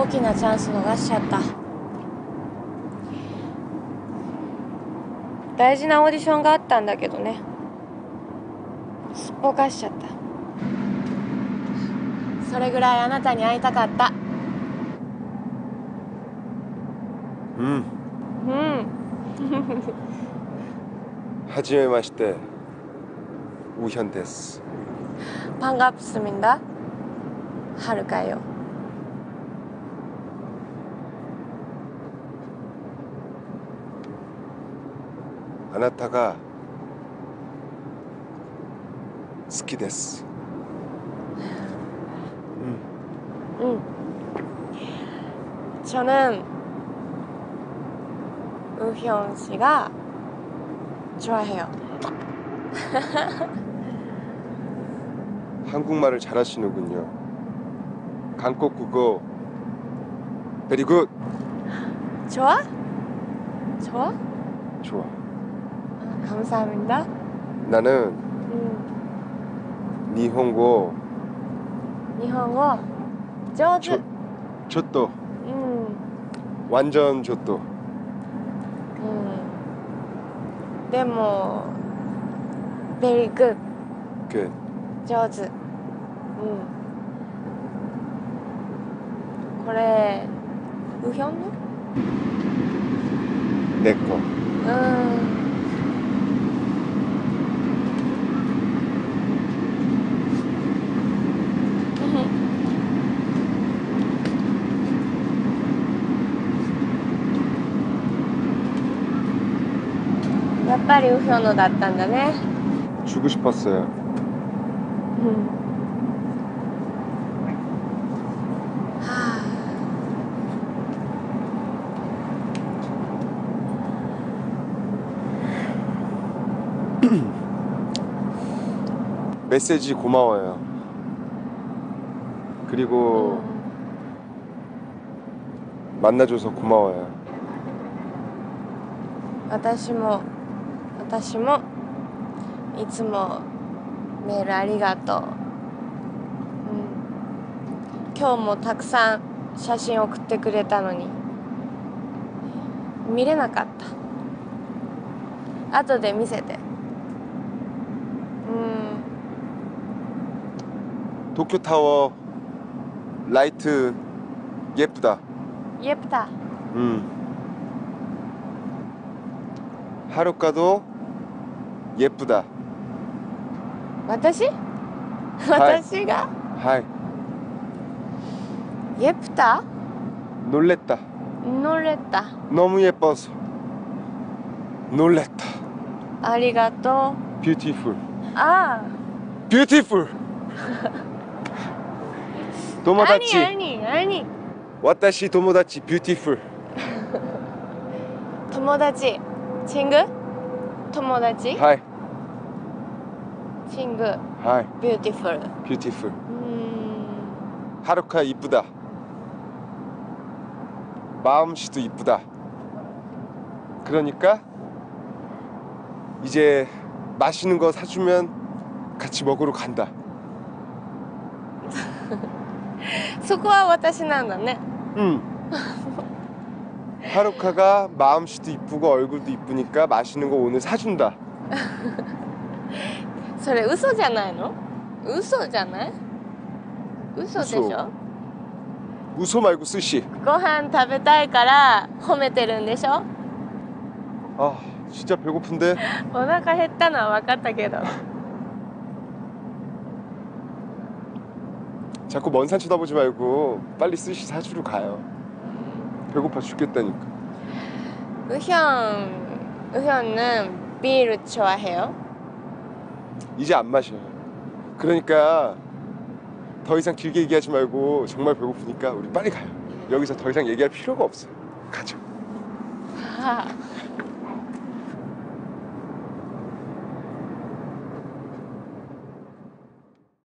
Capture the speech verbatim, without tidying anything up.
大きなチャンス逃しちゃった。大事なオーディションがあったんだけどね、すっぽかしちゃった。それぐらいあなたに会いたかった。 うんうん。 はじめまして、ウヒョンです。 반갑습니다。はるかよ。 あなたが好きです。 うん。저는 우현 씨가 좋아해요. 한국말을 잘하시는군요. 한국국어 베리 굿. 좋아? 좋아? 좋아. 아, 감사합니다. 나는 음, 니혼고 일본어 조즈. 좋도. 음, 완전 좋도. 음, でも very good. 그 上手。うん。これウヒョンの？ 내꺼. うん。やっぱりウヒョンのだったんだね。 주고 싶었어요. 음. 하... 메시지 고마워요. 그리고 음... 만나줘서 고마워요. 私も私もいつもメールありがとう、うん、今日もたくさん写真送ってくれたのに見れなかった。後で見せて。うん。 도쿄타워 라이트 예쁘다. 예쁘다. 음. 하루카도 예쁘다. 私？私が？ 하이. 예쁘다? 놀랬다. 놀랬다. 너무 예뻐서 놀랬다. ありがとう。 뷰티풀. 아. 뷰티풀. 도모다치. 아니 아니 아니. 私 도모다치 뷰티풀. 友達。친구? 友達? 하이. 친구. 하이. beautiful. 뷰티풀. 음. 하루카 이쁘다. 마음씨도 이쁘다. 그러니까 이제 맛있는 거 사주면 같이 먹으러 간다. そこは私なんだね。 응. 하루카가 마음씨도 이쁘고 얼굴도 이쁘니까 맛있는 거 오늘 사준다. それ嘘じゃないの？嘘じゃない？嘘でしょ？ 웃어 말고 쓰시. ご飯食べたいから褒めてるんでしょ？ 아 진짜 배고픈데. お腹減ったのは分かったけど。 자꾸 먼 산 쳐다보지 말고 빨리 스시 사주러 가요. 배고파 죽겠다니까. 우현, 우현은 비를 좋아해요? 이제 안 마셔요. 그러니까 더 이상 길게 얘기하지 말고 정말 배고프니까 우리 빨리 가요. 여기서 더 이상 얘기할 필요가 없어요. 가죠. 아.